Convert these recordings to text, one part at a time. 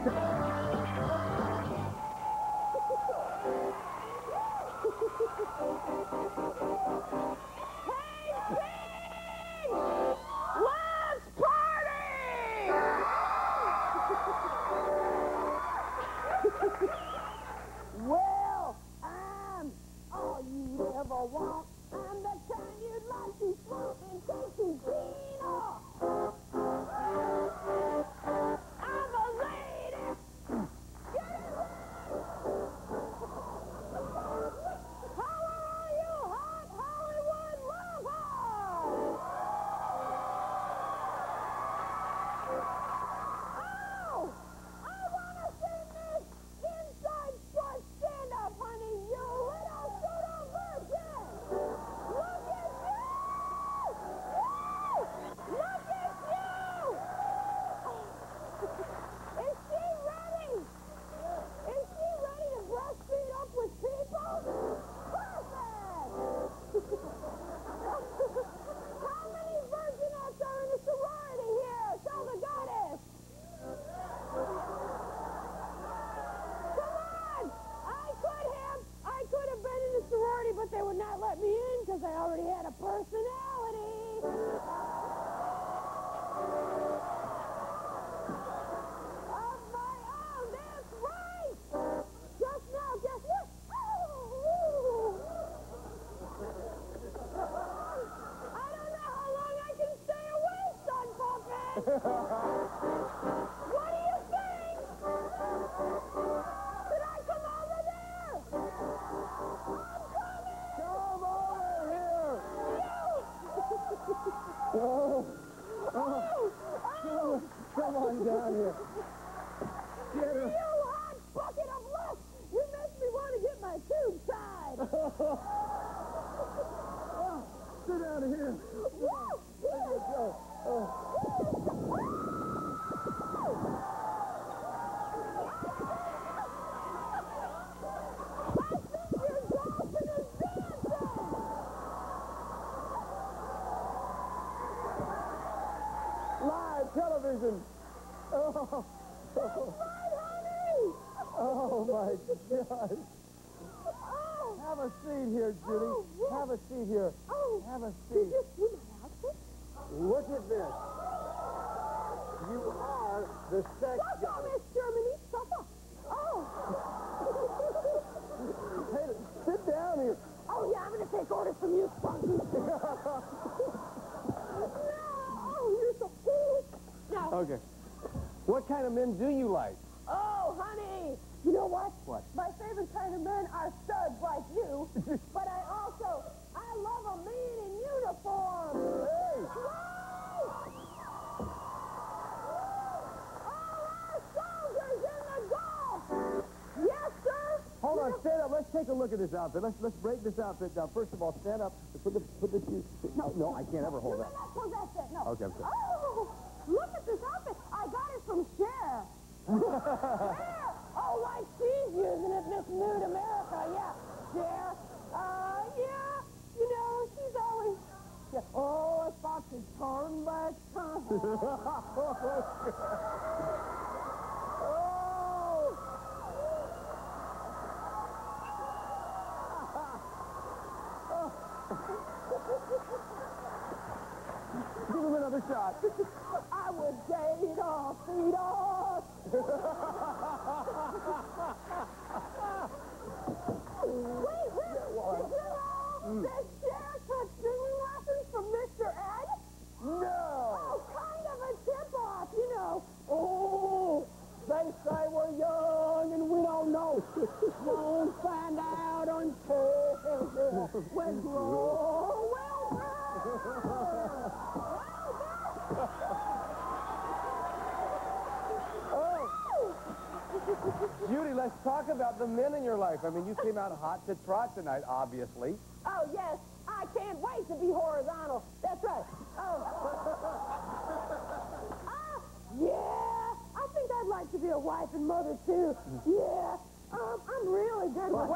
Well, I'm all you'd ever want. I'm the kind you'd like to swamp and take to clean off. I'm a lady. Get it right. How are you, hot Hollywood lovers? Oh, I want to see this inside sports stand-up, honey, you little pseudo-virgin. Look at you! Woo! Look at you! Is she ready? Is she ready to breastfeed up with people? Perfect! How many virginettes are in a sorority here? Tell the goddess! Come on! I could have been in a sorority, but they would not let me in because I already had a personality. Of my own, that's right! Just now, guess what? I don't know how long I can stay awake, son puppet! What do you think? Should I come over there? I'm coming! Come over here! You! Come on down here. Get her. You hot bucket of lust! You make me want to get my tube tied! Sit down here. Whoa! Here! Go. Oh. I think your dolphin is dancing! Live television. Oh. Right, honey! Oh, my gosh. Oh! Have a seat here, Judy. Oh, yes. Have a seat here. Oh! Have a Did seat. you see my outfit? Look at this. You are the sex Shut up, goddess. Miss Germany! Shut up! Oh! Hey, sit down here. Oh, yeah, I'm going to take orders from you, Spunky. No! Oh, you're so cool. No. Okay. What kind of men do you like? Oh, honey. You know what? What? My favorite kind of men are studs like you. But I love a man in uniform. Hey! Right! All our soldiers in the Gulf. Yes, sir. Hold on, stand up. Let's take a look at this outfit. Let's break this outfit down. First of all, stand up. Put the shoes. No, I can't ever hold No, that. not possess it. No. Okay, I'm sorry. Oh, look at this outfit. I got it from Cher. Cher. Oh, like she's using it, Miss Nude America. Yeah, Cher. Yeah. You know, she's always. Yeah. Oh, if I could turn back time. Give him another shot. I would date off, feed off. Wait, did you know that Cher took singing lessons from Mr. Ed? No! Oh, kind of a tip-off, you know. Oh, they say we're young and we don't know. Won't find out until we grow Judy, let's talk about the men in your life. I mean, you came out hot to trot tonight, obviously. Oh, yes. I can't wait to be horizontal. That's right. Oh. Yeah. I think I'd like to be a wife and mother, too. Yeah. I'm really good with...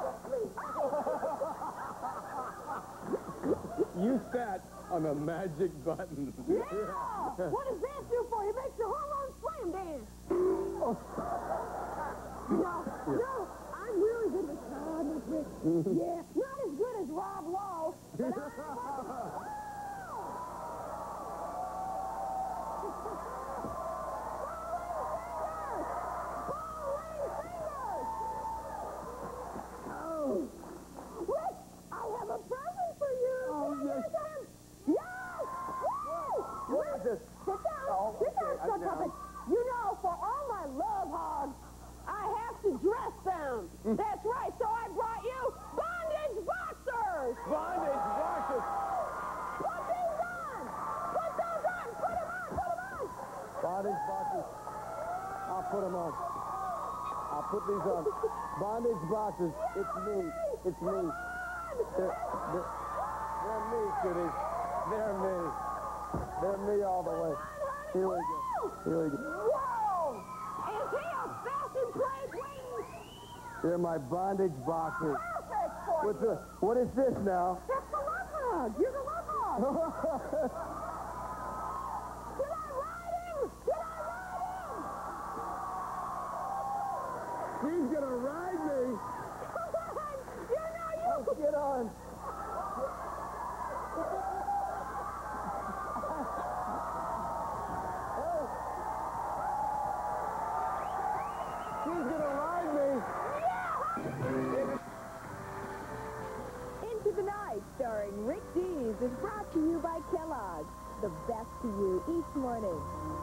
You sat on a magic button. Yeah. What does that do for you? It makes your hormones slam dance. Oh. bondage boxes. I'll put them on. I'll put these on. Bondage boxes. It's me. It's me. They're me, kiddies. They're me. They're me all the way. Here we go. Here we go. Whoa! Is he a fashion play queen? They're my bondage boxes. Perfect for you. What is this now? That's the love hug. You're the love hug. Did I ride him? Did I ride him? She's gonna ride me. Come on. You know you. Oh, get on. She's gonna ride me. Into the Night, starring Rick Dees, is brought to you by Kellogg's. The best to you each morning.